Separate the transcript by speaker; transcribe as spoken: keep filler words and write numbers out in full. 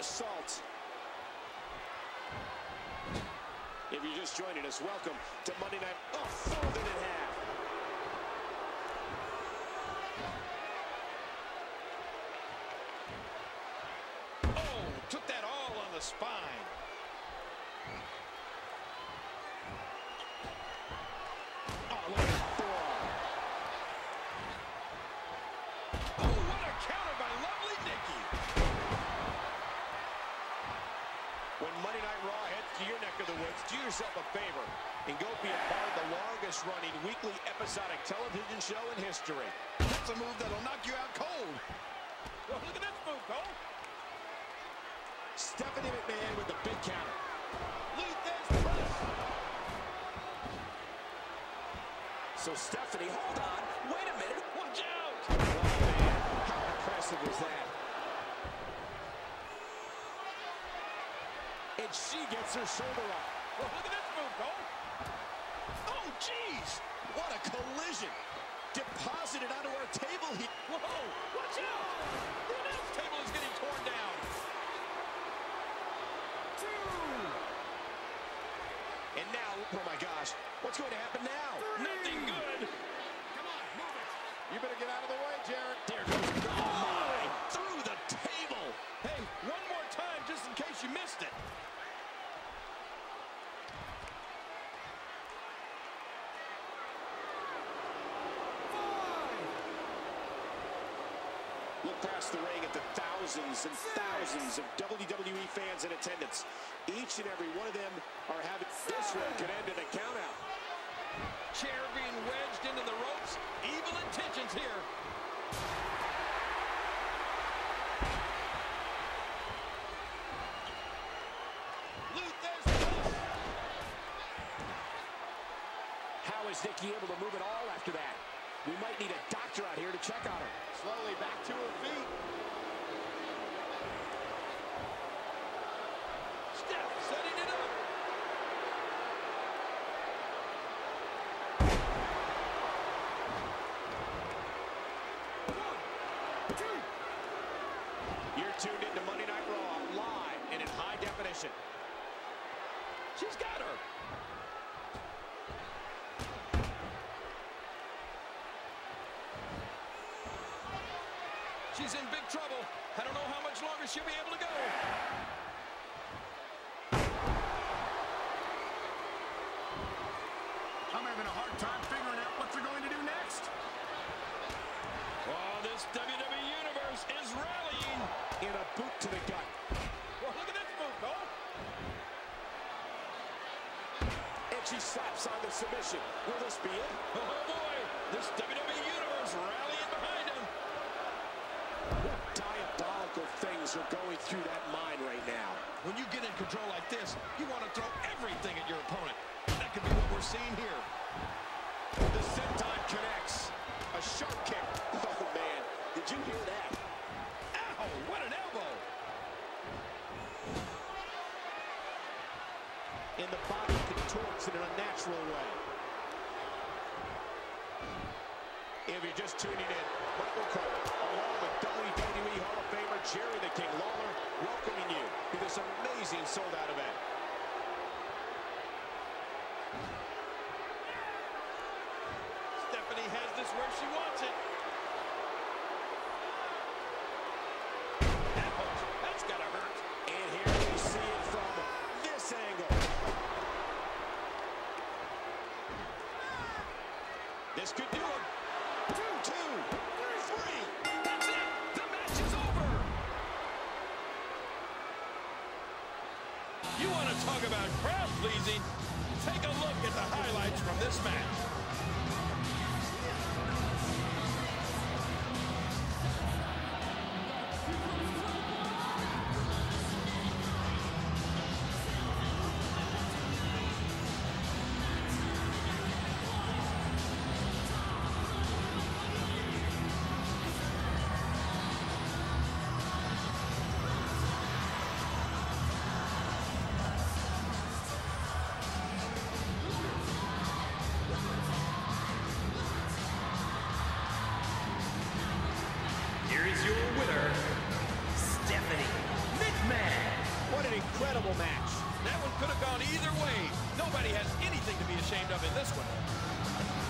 Speaker 1: assault. If you're just joining us, welcome to Monday Night. Oh, folded in half.
Speaker 2: Oh, took that all on the spine.
Speaker 1: Oh, look at that forearm.
Speaker 2: Oh, what a counter by lovely Nikki.
Speaker 1: When Monday Night Raw heads to your neck of the woods, do yourself a favor and go be a part of the longest-running weekly episodic television show in history.
Speaker 2: That's a move that'll knock you out cold. Well, look at this move, Cole.
Speaker 1: Stephanie McMahon with the big counter.
Speaker 2: Luther's press.
Speaker 1: So Stephanie, hold on. Wait a minute.
Speaker 2: Watch out.
Speaker 1: Oh, man. How impressive was that? And she gets her shoulder up.
Speaker 2: Well, look at this move, Cole. Oh, jeez.
Speaker 1: What a collision. Deposited onto our table here.
Speaker 2: Whoa, watch out. The announce table is getting torn down.
Speaker 1: And now, oh my gosh, what's going to happen now?
Speaker 2: Three. Nothing good.
Speaker 1: Come on, move it.
Speaker 2: You better get out of the way, Jared.
Speaker 1: There goes. Oh, my. Through the table.
Speaker 2: Hey, one more time just in case you missed it.
Speaker 1: Look past the ring at the thousands and thousands of W W E fans in attendance. Each and every one of them are having this one could end in a countout.
Speaker 2: Chair being wedged into the ropes. Evil intentions here. Luther's press.
Speaker 1: How is Nikki able to move it all after that? We might need a doctor out here to check on her.
Speaker 2: Slowly back to her feet. Steph setting it up.
Speaker 1: One, two. You're tuned into Monday Night Raw, live and in high definition.
Speaker 2: She's got her. She's in big trouble. I don't know how much longer she'll be able to go.
Speaker 3: I'm having a hard time figuring out what they're going to do next.
Speaker 2: Oh, this W W E Universe is rallying.
Speaker 1: In a boot to the gut.
Speaker 2: Well, look at this move, Cole.
Speaker 1: And she slaps on the submission. Will this be it?
Speaker 2: Oh, boy. This W W E Universe rallying behind him.
Speaker 1: What diabolical things are going through that mind right now?
Speaker 2: When you get in control like this, you want to throw everything at your opponent. That could be what we're seeing here.
Speaker 1: The senton connects. A sharp kick. Oh, man. Did you hear that?
Speaker 2: Ow, what an elbow.
Speaker 1: And the body contorts in an unnatural way. If you're just tuning in, Michael Cole, along with W W E Hall of Famer Jerry the King Lawler, welcoming you to this amazing sold-out event.
Speaker 2: Stephanie has this where she wants it. Ouch, that's gotta hurt.
Speaker 1: And here we see it from this angle. This could do it. Two, two, three.
Speaker 2: That's it. The match is over. You want to talk about crowd pleasing? Take a look at the highlights from this match. Either way, nobody has anything to be ashamed of in this one.